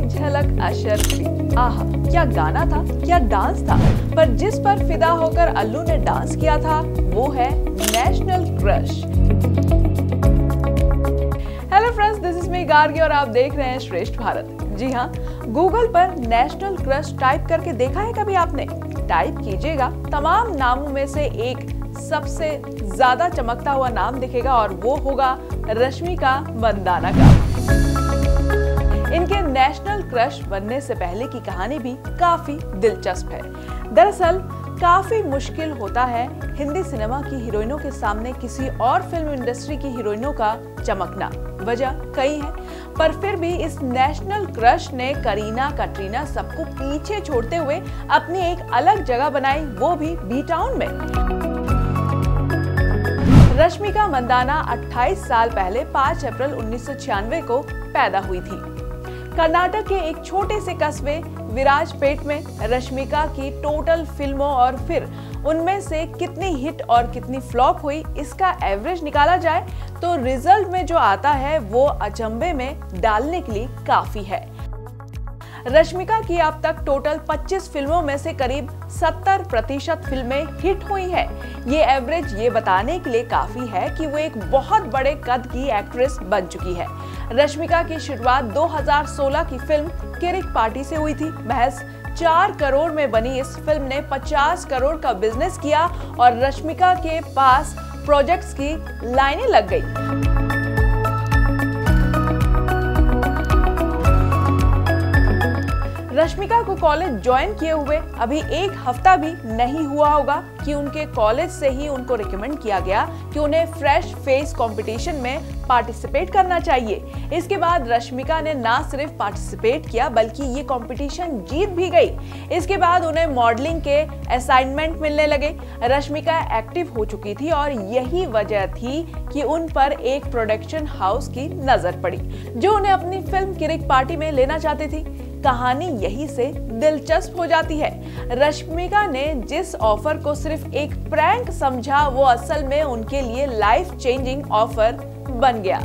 एक झलक अशर की। आहा, क्या गाना था, क्या डांस था। पर जिस पर फिदा होकर अल्लू ने डांस किया था वो है national crush. Hello friends, this is me Gargi और आप देख रहे हैं श्रेष्ठ भारत। जी हाँ, गूगल पर नेशनल क्रश टाइप करके देखा है कभी आपने? टाइप कीजिएगा, तमाम नामों में से एक सबसे ज्यादा चमकता हुआ नाम दिखेगा और वो होगा रश्मिका मंदाना का। इनके नेशनल क्रश बनने से पहले की कहानी भी काफी दिलचस्प है। दरअसल काफी मुश्किल होता है हिंदी सिनेमा की हीरोइनों के सामने किसी और फिल्म इंडस्ट्री की हीरोइनों का चमकना। वजह कई है, पर फिर भी इस नेशनल क्रश ने करीना कटरीना सबको पीछे छोड़ते हुए अपनी एक अलग जगह बनाई, वो भी बी टाउन में। रश्मिका मंदाना 28 साल पहले 5 अप्रैल 1996 को पैदा हुई थी। कर्नाटक के एक छोटे से कस्बे विराजपेट में रश्मिका की टोटल फिल्मों और फिर उनमें से कितनी हिट और कितनी फ्लॉप हुई, इसका एवरेज निकाला जाए तो रिजल्ट में जो आता है वो अचंभे में डालने के लिए काफी है। रश्मिका की अब तक टोटल 25 फिल्मों में से करीब 70% फिल्में हिट हुई है। ये एवरेज ये बताने के लिए काफी है कि वो एक बहुत बड़े कद की एक्ट्रेस बन चुकी है। रश्मिका की शुरुआत 2016 की फिल्म किरिक पार्टी से हुई थी। महज 4 करोड़ में बनी इस फिल्म ने 50 करोड़ का बिजनेस किया और रश्मिका के पास प्रोजेक्ट्स की लाइनें लग गई। रश्मिका को कॉलेज ज्वाइन किए हुए अभी एक हफ्ता भी नहीं हुआ होगा कि उनके कॉलेज से ही उनको रिकमेंड किया गया कि उन्हें फ्रेश फेस कंपटीशन में पार्टिसिपेट करना चाहिए। इसके बाद रश्मिका ने ना सिर्फ पार्टिसिपेट किया बल्कि ये कंपटीशन जीत भी गई। इसके बाद उन्हें मॉडलिंग के असाइनमेंट मिलने लगे। रश्मिका एक्टिव हो चुकी थी और यही वजह थी कि उन पर एक प्रोडक्शन हाउस की नजर पड़ी जो उन्हें अपनी फिल्म किरिक पार्टी में लेना चाहती थी। कहानी यही से दिलचस्प हो जाती है। रश्मिका ने जिस ऑफर को सिर्फ एक प्रैंक समझा वो असल में उनके लिए लाइफ चेंजिंग ऑफर बन गया।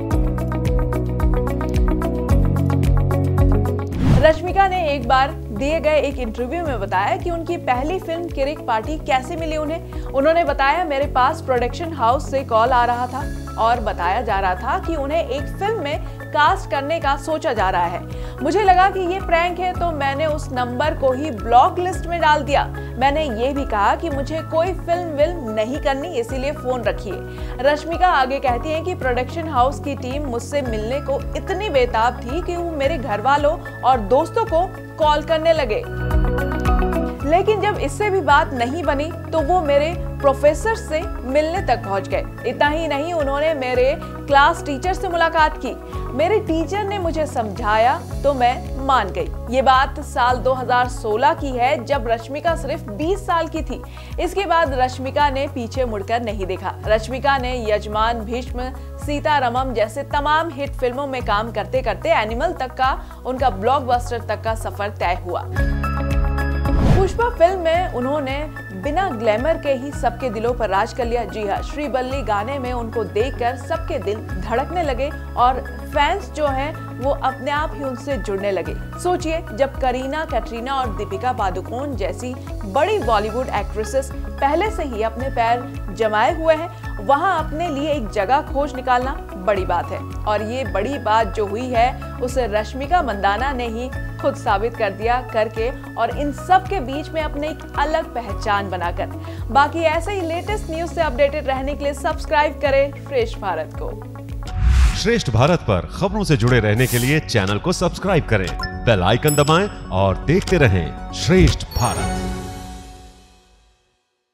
रश्मिका ने एक बार दिए गए एक इंटरव्यू में बताया कि उनकी पहली फिल्म किरिक पार्टी कैसे मिली उन्हें। उन्होंने बताया, मेरे पास प्रोडक्शन हाउस से कॉल आ रहा था और बताया जा रहा था कि उन्हें एक फिल्म में कास्ट करने का सोचा जा रहा है। मुझे लगा कि ये प्रैंक है तो मैंने उस नंबर को ही ब्लॉक लिस्ट में डाल दिया। मैंने ये भी कहा कि मुझे कोई फिल्म नहीं करनी, इसीलिए फोन रखिए। रश्मिका आगे कहती है कि प्रोडक्शन हाउस की टीम मुझसे मिलने को इतनी बेताब थी कि वो मेरे घर वालों और दोस्तों को कॉल करने लगे, लेकिन जब इससे भी बात नहीं बनी तो वो मेरे प्रोफेसर से मिलने तक पहुंच गए। इतना ही नहीं, उन्होंने मेरे क्लास टीचर से मुलाकात की। मेरे टीचर ने मुझे समझाया तो मैं मान गई। ये बात साल 2016 की है जब रश्मिका सिर्फ 20 साल की थी। इसके बाद रश्मिका ने पीछे मुड़कर नहीं देखा। रश्मिका ने यजमान, भीष्म, सीतारमम जैसे तमाम हिट फिल्मों में काम करते करते एनिमल तक का उनका ब्लॉकबस्टर तक का सफर तय हुआ। पुष्पा फिल्म में उन्होंने बिना ग्लैमर के ही सबके दिलों पर राज कर लिया। जी हाँ, श्रीबल्ली गाने में उनको देखकर सबके दिल धड़कने लगे और फैंस जो हैं वो अपने आप ही उनसे जुड़ने लगे। सोचिए, जब करीना कटरीना और दीपिका पादुकोण जैसी बड़ी बॉलीवुड एक्ट्रेसेस पहले से ही अपने पैर जमाए हुए हैं, वहां अपने लिए एक जगह खोज निकालना बड़ी बात है। और ये बड़ी बात जो हुई है उसे रश्मिका मंदाना ने ही खुद साबित कर दिया करके, और इन सब के बीच में अपने एक अलग पहचान बनाकर। बाकी ऐसे ही लेटेस्ट न्यूज से अपडेटेड रहने के लिए सब्सक्राइब करें श्रेष्ठ भारत को। श्रेष्ठ भारत पर खबरों से जुड़े रहने के लिए चैनल को सब्सक्राइब करें, बेल आइकन दबाएं और देखते रहें श्रेष्ठ भारत।